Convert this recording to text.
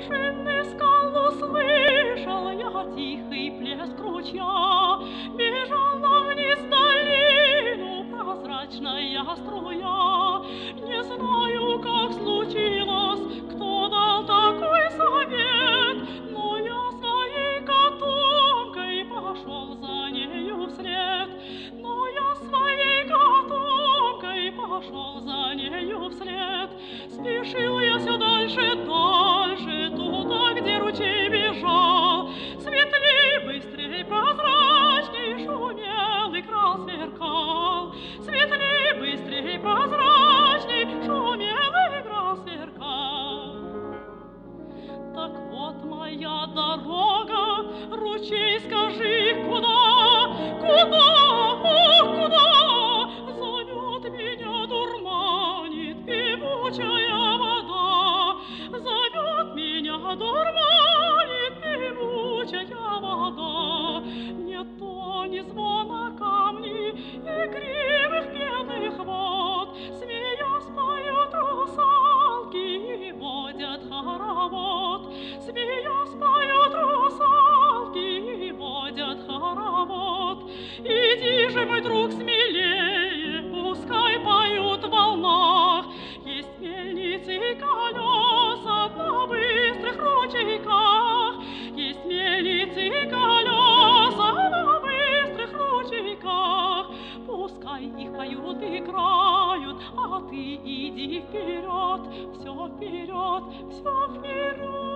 вершины скал услышал я тихий плеск ручья, бежала вниз долину прозрачная струя. Не знаю, как случилось, кто дал такой совет, но я своей котомкой пошел за нею вслед. Но я своей котомкой пошел за нею вслед. Спешил я все дальше, дальше, туда, где ручей бежал. Светлей, быстрей, прозрачней шумел и крал сверкал. Светлей, быстрей, прозрачней шумел и крал сверкал. Так вот моя дорога, ручей, скажи, куда, куда, ох, куда зовет меня, дурманит певучая вода, зовет меня, дурманит певучая вода. Не то ни звона камней и кривых пенных вод, смеясь поют русалки и водят хоровод. Смеясь поют русалки и водят хоровод. Иди же, мой друг, смелее, пускай поют в волнах. Есть мельницы и колеса на быстрых ручейках. Есть мельницы и колеса на быстрых ручейках. Пускай их поют и играют, а ты иди вперед, все вперед, все вперед.